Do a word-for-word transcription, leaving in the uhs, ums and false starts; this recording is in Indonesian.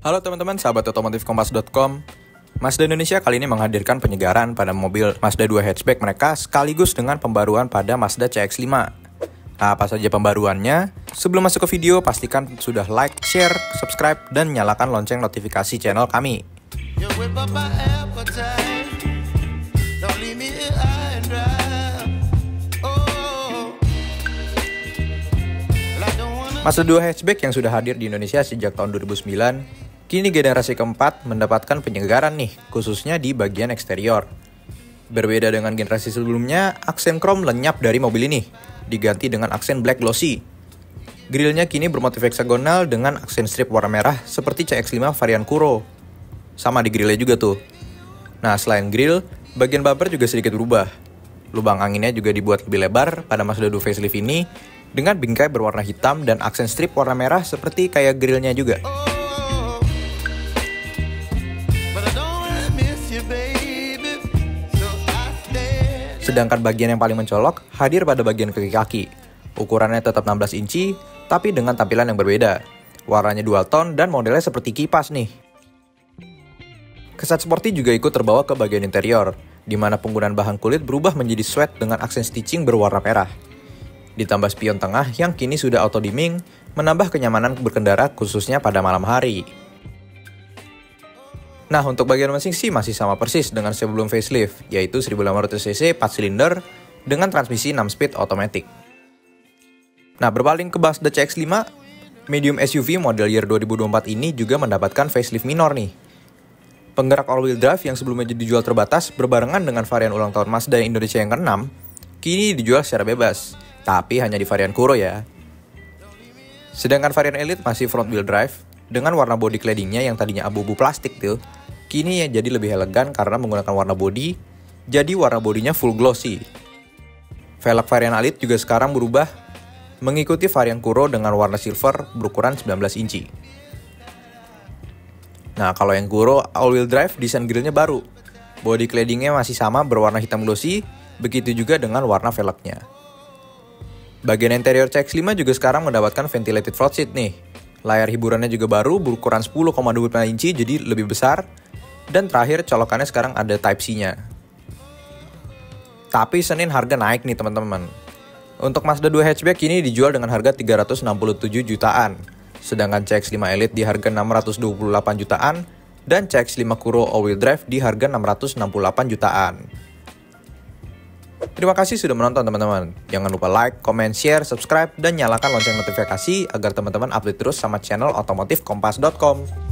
Halo teman-teman, sahabat otomotif kompas dot com. Mazda Indonesia kali ini menghadirkan penyegaran pada mobil Mazda dua hatchback mereka sekaligus dengan pembaruan pada Mazda C X lima. Nah, apa saja pembaruannya? Sebelum masuk ke video, pastikan sudah like, share, subscribe, dan nyalakan lonceng notifikasi channel kami. Mazda dua hatchback yang sudah hadir di Indonesia sejak tahun dua ribu sembilan, kini generasi keempat mendapatkan penyegaran nih, khususnya di bagian eksterior. Berbeda dengan generasi sebelumnya, aksen chrome lenyap dari mobil ini, diganti dengan aksen black glossy. Grillnya kini bermotif heksagonal dengan aksen strip warna merah seperti C X lima varian Kuro. Sama di grillnya juga tuh. Nah, selain grill, bagian bumper juga sedikit berubah. Lubang anginnya juga dibuat lebih lebar pada Mazda dua facelift ini, dengan bingkai berwarna hitam dan aksen strip warna merah seperti kayak grillnya juga. Sedangkan bagian yang paling mencolok hadir pada bagian kaki-kaki. Ukurannya tetap enam belas inci, tapi dengan tampilan yang berbeda. Warnanya dual tone dan modelnya seperti kipas nih. Kesan sporty juga ikut terbawa ke bagian interior, di mana penggunaan bahan kulit berubah menjadi suede dengan aksen stitching berwarna merah. Ditambah spion tengah yang kini sudah auto dimming, menambah kenyamanan berkendara khususnya pada malam hari. Nah, untuk bagian mesin sih masih sama persis dengan sebelum facelift, yaitu seribu lima ratus cc empat silinder dengan transmisi enam speed otomatis. Nah, berpaling ke Mazda C X lima, medium S U V model year dua ribu dua puluh empat ini juga mendapatkan facelift minor nih. Penggerak all-wheel drive yang sebelumnya dijual terbatas berbarengan dengan varian ulang tahun Mazda Indonesia yang keenam, kini dijual secara bebas, tapi hanya di varian Kuro ya. Sedangkan varian Elite masih front wheel drive, dengan warna body claddingnya yang tadinya abu-abu plastik tuh, kini ya jadi lebih elegan karena menggunakan warna body, jadi warna bodinya full glossy. Velg varian Elite juga sekarang berubah, mengikuti varian Kuro dengan warna silver berukuran sembilan belas inci. Nah, kalau yang Kuro all-wheel drive, desain grillnya baru. Body claddingnya masih sama berwarna hitam glossy, begitu juga dengan warna velgnya. Bagian interior C X lima juga sekarang mendapatkan ventilated front seat nih. Layar hiburannya juga baru berukuran sepuluh koma dua puluh lima inci, jadi lebih besar. Dan terakhir colokannya sekarang ada Type-C-nya. Tapi Senin harga naik nih teman-teman. Untuk Mazda dua hatchback ini dijual dengan harga tiga ratus enam puluh tujuh jutaan. Sedangkan C X lima Elite di harga enam ratus dua puluh delapan jutaan. Dan C X lima Kuro all-wheel drive di harga enam ratus enam puluh delapan jutaan. Terima kasih sudah menonton teman-teman. Jangan lupa like, comment, share, subscribe, dan nyalakan lonceng notifikasi agar teman-teman update terus sama channel otomotif kompas dot com.